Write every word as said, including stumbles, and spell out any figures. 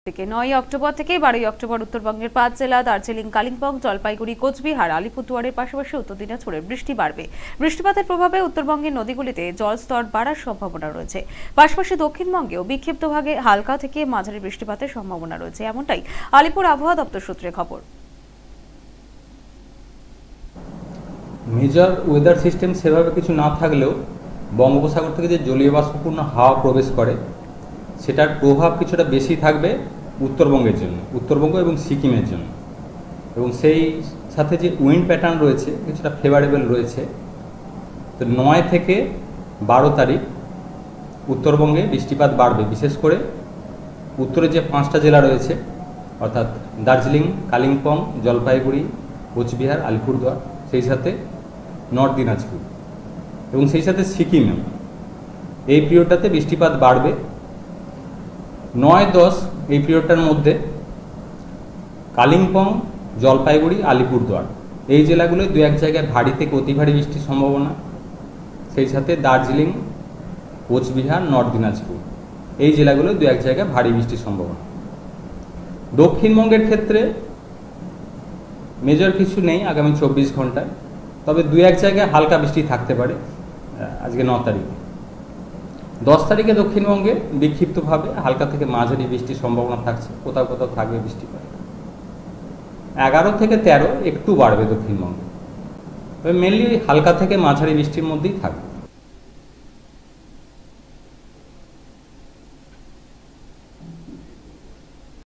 থেকে নয় অক্টোবর থেকে বারোই অক্টোবর উত্তরবঙ্গের পাঁচ জেলা দার্জিলিং, কালিম্পং, জলপাইগুড়ি, কোচবিহার, আলিপুরদুয়ারের পাশাপাশি উত্তর দিনাজপুরে বৃষ্টি বাড়বে। বৃষ্টিপাতের প্রভাবে উত্তরবঙ্গের নদীগুলিতে জলস্তর বাড়ার সম্ভাবনা রয়েছে। পাশাপাশি দক্ষিণবঙ্গেও বিক্ষিপ্তভাবে হালকা থেকে মাঝারি বৃষ্টিপাতের সম্ভাবনা রয়েছে, এমনটাই আলিপুর আবহাওয়া দপ্তর সূত্রে খবর। মেজর ওয়েদার সিস্টেম সেভাবে কিছু না থাকলেও বঙ্গোপসাগর থেকে যে জলীয় বাষ্পপূর্ণ হাওয়া প্রবেশ করে সেটার প্রভাব কিছুটা বেশি থাকবে উত্তরবঙ্গের জন্য, উত্তরবঙ্গ এবং সিকিমের জন্য। এবং সেই সাথে যে উইন্ড প্যাটার্ন রয়েছে কিছুটা ফেভারেবল রয়েছে। তো নয় থেকে বারো তারিখ উত্তরবঙ্গে বৃষ্টিপাত বাড়বে, বিশেষ করে উত্তরে যে পাঁচটা জেলা রয়েছে অর্থাৎ দার্জিলিং, কালিম্পং, জলপাইগুড়ি, কোচবিহার, আলিপুরদুয়ার, সেই সাথে নর্থ দিনাজপুর এবং সেই সাথে সিকিমেও এই পিরিয়ডটাতে বৃষ্টিপাত বাড়বে। নয় দশ এই পিরিয়ডটার মধ্যে কালিম্পং, জলপাইগুড়ি, আলিপুরদুয়ার এই জেলাগুলোয় দু এক জায়গায় ভারী থেকে অতি ভারী বৃষ্টির সম্ভাবনা। সেই সাথে দার্জিলিং, কোচবিহার, নর্থ দিনাজপুর এই জেলাগুলোয় দু এক জায়গায় ভারী বৃষ্টির সম্ভাবনা। দক্ষিণবঙ্গের ক্ষেত্রে মেজর কিছু নেই আগামী চব্বিশ ঘন্টায়, তবে দু এক জায়গায় হালকা বৃষ্টি থাকতে পারে। আজকে ন তারিখে দশ তারিখে দক্ষিণবঙ্গে বিক্ষিপ্তভাবে হালকা থেকে মাঝারি বৃষ্টির সম্ভাবনা থাকছে, কোথাও কোথাও থাকবে বৃষ্টিপাত। এগারো থেকে তেরো একটু বাড়বে দক্ষিণবঙ্গে, তবে মেনলি হালকা থেকে মাঝারি বৃষ্টির মধ্যেই থাকবে।